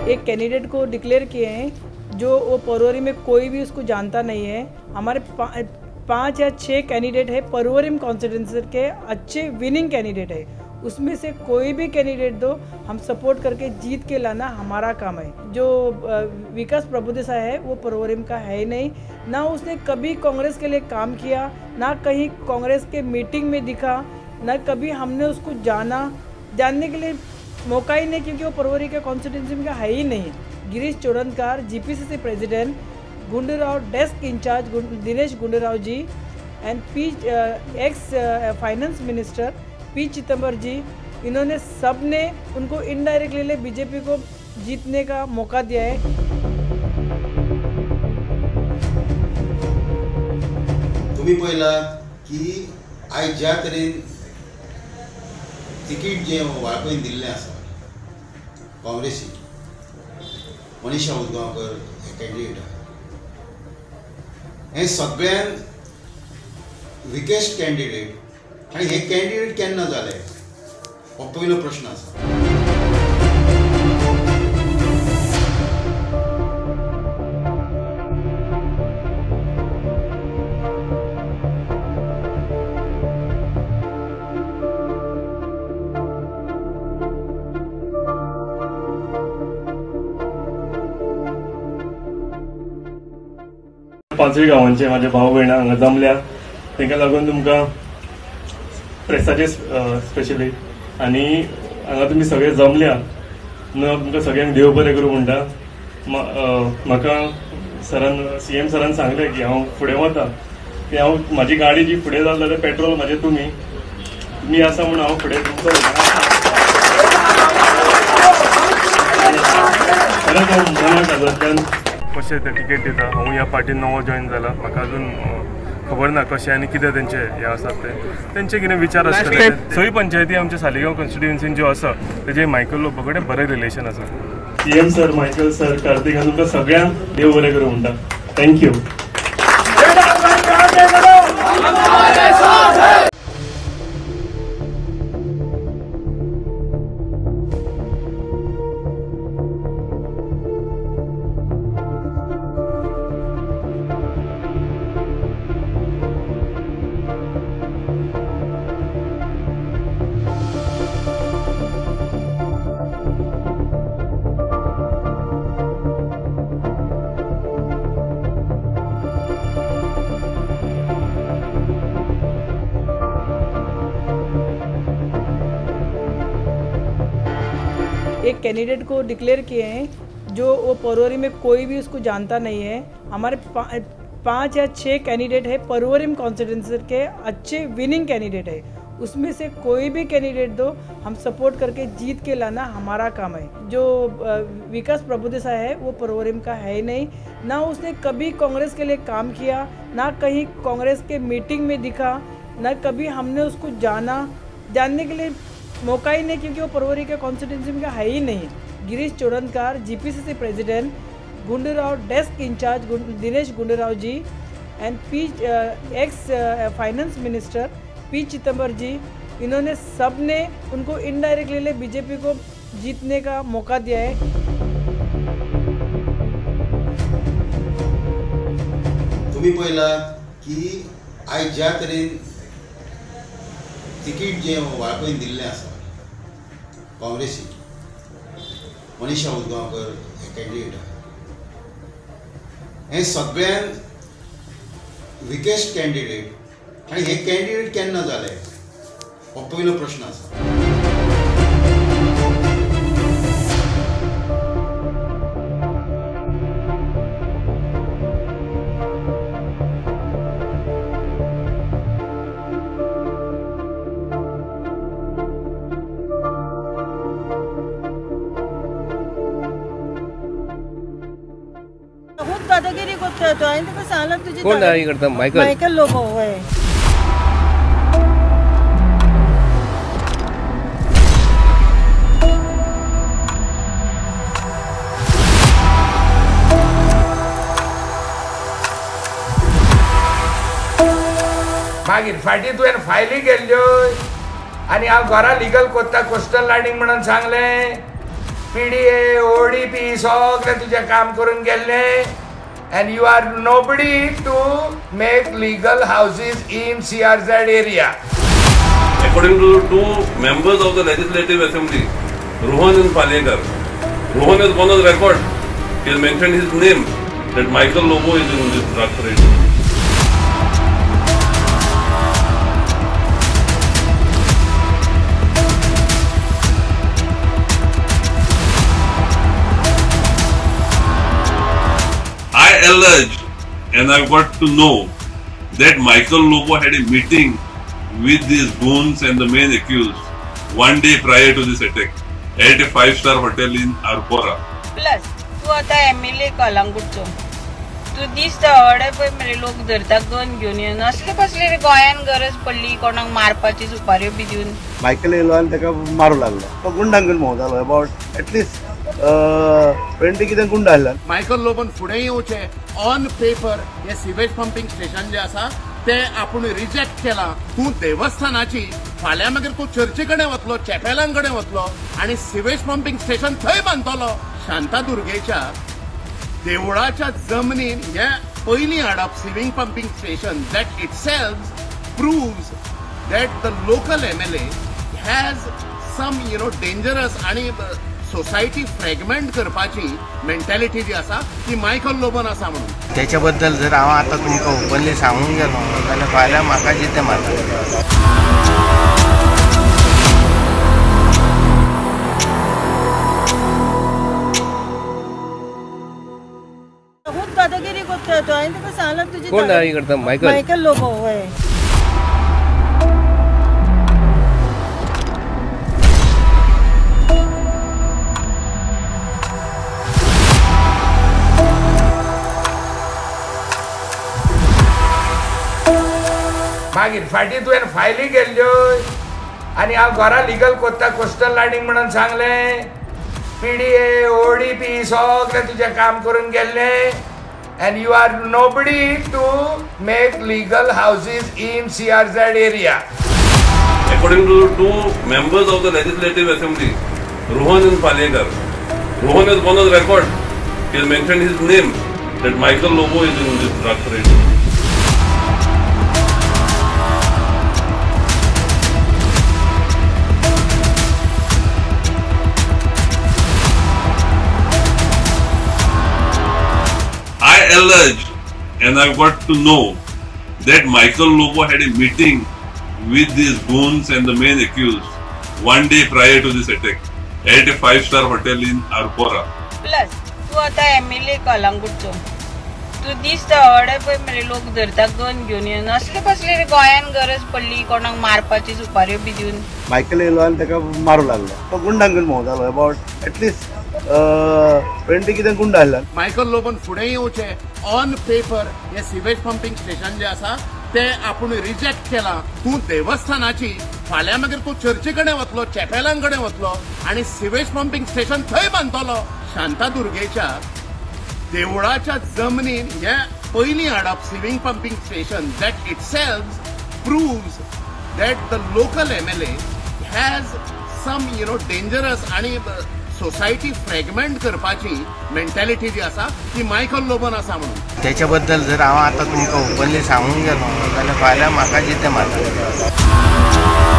एक कैंडिडेट को डिक्लेयर किए हैं जो वो परवरी में कोई भी उसको जानता नहीं है। हमारे 5 या 6 कैंडिडेट है परवरी कॉन्स्टिट्यूंसी के अच्छे विनिंग कैंडिडेट है, उसमें से कोई भी कैंडिडेट दो, हम सपोर्ट करके जीत के लाना हमारा काम है। जो विकास प्रभुदेसाई है वो परवरिम का है ही नहीं, ना उसने कभी कांग्रेस के लिए काम किया, ना कहीं कांग्रेस के मीटिंग में दिखा, ना कभी हमने उसको जानने के लिए मौका ही नहीं, क्योंकि वो परवरी के कॉन्स्टिट्यूंसी में का है ही नहीं। Girish Chodankar GPCC president, Gundurao desk incharge Dinesh Gundurao ji and ex finance minister P Chidambar ji, इन्होंने सब ने उनको इनडायरेक्टली बीजेपी को जीतने का मौका दिया है। तुम्ही पळयला की आयज ज्या तरेन तिकीट जे वाळपयन दिल्लें आसा काँग्रेसीक, मनीषा उजगांवकर हे कॅन्डिडेट हे सगळ्यान विकेस्ट कॅन्डिडेट, आनी हे कॅन्डिडेट केन्ना जाले हो पयलो प्रश्न आसा। पांचूय गांवांचे माझे भाव भयणां हांगा जमल्या, ताका लागून तुमकां प्रेसाचे स्पेशली आनी हांगा तुमी सगळे जमल्या तुमकां सगळ्यांक देव बरें करूं म्हणटा। म्हाका सरान सीएम सरान सांगलें की हांव फुडें वता, की हांव म्हाजी गाडी जी फुडें जाली जाल्यार पेट्रोल म्हाजें तुमी आसा म्हूण हांव फुडें तुमचो खरेंच हांव मनाक हाजोतल्यान कशें ते टिकेट दिता। हांव ह्या पार्टीन नवो जॉइन जाला, म्हाका अजून खबर ना कशें आनी कितें तेंचे हे आसात तेंचे कितें विचार आसतले। सय पंचायती आमच्या सालिगांव कॉन्स्टिट्युएन्सीन ज्यो आसा तेजे मायकल लोबो कडेन बरें रिलेशन आसा। CM sir, Michael sir, Kartik तुमकां सगळ्यांक देव बरें करूं म्हणटा। थँक्यू। एक कैंडिडेट को डिक्लेयर किए हैं जो वो परवरी में कोई भी उसको जानता नहीं है। हमारे 5 या 6 कैंडिडेट है परवरी कॉन्स्टिट्यूंसी के अच्छे विनिंग कैंडिडेट है, उसमें से कोई भी कैंडिडेट दो, हम सपोर्ट करके जीत के लाना हमारा काम है। जो विकास प्रभुदेसाई है वो परवरी का है ही नहीं, ना उसने कभी कांग्रेस के लिए काम किया, ना कहीं कांग्रेस के मीटिंग में दिखा, ना कभी हमने उसको जानने के लिए मौका ही नहीं, क्योंकि वो परवरी के कॉन्स्टिट्यूंसी में का है ही नहीं। Girish Chodankar GPCC president, Gundurao desk incharge Dinesh Gundurao ji and ex finance minister P Chidambar ji, इन्होंने सब ने उनको इनडायरेक्टली बीजेपी को जीतने का मौका दिया है। तुम्ही पळयला की आयज ज्या तरेन तिकीट जे वाळपयन दिल्लें आसा काँग्रेसीक, मनीषा उजगांवकर हे कॅन्डिडेट हे सगळ्यान विकेस्ट कॅन्डिडेट, आनी हे कॅन्डिडेट केन्ना जाले हो पयलो प्रश्न आसा। दादागिरी करतो आणि तुका सांगला तुझी कोण दादागिरी करता? मायकल लोबो होय। मागीर फाटी तुवें फायली केल्ल्यो आनी हांव घरा लिगल कोत्ता कोस्टल लायनींग म्हणून सांगलें PDA, ODP सगळे तुझे काम करून गेल्ले and you are nobody to make legal houses in CRZ area. According to two members of the Legislative Assembly, Rohan and Palekar, Rohan has gone on record. He has mentioned his name that Michael Lobo is in this drug trade. I allege and I got to know that Michael Lobo had a meeting with these goons and the main accused one day prior to this attack at a 5-star hotel in Arpora. Plus तू आता MLA कलंगूटचो तू दिसता हडे पळय मरे लोक धरता gun घेवन येवन असले कसले रे गोंयान गरज पडली कोणाक मारपाची सुपाऱ्यो बी दिवन मायकल येयलो आनी ताका मारूं लागलो तो गुंडांकून भोंव जालो अबावट एटलीस्ट 20 कितें गुंड आसला. मायकल लोबन फुडें येवचें ऑन पेपर हे सिवेज पंपिंग स्टेशन जे आसा ते आपूण रिजेक्ट केला. तूं देवस्थानाची फाल्यां मागीर तूं चर्ची कडेन वतलो चॅपेलां कडेन वतलो आनी सिवेज पंपिंग स्टेशन थंय बांदतलो. शांतादुर्गेच्या देवळाच्या जमनीन हे पयलीं हाडप सिवींग pumping station that itself proves that the local MLA has some dangerous आनी सोसायटी फ्रॅगमेंट करपाची मेंटॅलिटी जी आसा ती मायकल लोबन आसा म्हणून. त्याच्या बद्दल जर हांव आतां तुमकां ओपनली सांगूंक गेलो जाल्यार फाल्यां म्हाका जितें मारता. खूप दादागिरी करता तो हांवें तुका सांगलां तुजी कोण दादागिरी करता? मायकल लोबो वय. मागीर फाटीं तुवें फायली केल्ल्यो आनी हांव घरा लिगल कोत्ता कोस्टल लायनींग म्हणून सांगलें. PDA, ODP सगळे तुझे काम करून गेल्ले and you are nobody to make legal houses in CRZ area. According to two members of the Legislative Assembly, Rohan and Palekar, Rohan has gone on record. He has mentioned his name that Michael Lobo is in this drug trade. I allege and I got to know that Michael Lobo had a meeting with these goons and the main accused one day prior to this attack at a 5-star hotel in Arpora. Plus तू आता MLA कलंगूटचो तू दिसता हडे पळय मरे लोक धरता gun घेवन येवन असले कसले रे गोंयान गरज पडली कोणाक मारपाची सुपाऱ्यो बी दिवन. मायकल येयलो आनी ताका मारूं लागलो तो गुंडांकून भोंव जालो अबावट एटलीस्ट 20 कितें गुंड आसला. मायकल लोबन फुडें येवचें ऑन पेपर हे सिवेज पंपिंग स्टेशन जे आसा ते आपूण रिजेक्ट केला. तूं देवस्थानाची फाल्यां मागीर तूं चर्ची कडेन वतलो चॅपेलां कडेन वतलो आनी सिवेज पंपिंग स्टेशन थंय बांदतलो. शांतादुर्गेच्या देवळाच्या जमनीन हे पयलीं हाडप सिवींग pumping station that itself proves that the local MLA has some dangerous आनी सोसायटी फ्रॅगमेंट करपाची मेंटॅलिटी जी आसा ती मायकल लोबन आसा म्हणून. त्याच्या बद्दल जर हांव आतां तुमकां ओपनली सांगूंक गेलो जाल्यार फाल्यां म्हाका जितें मारता.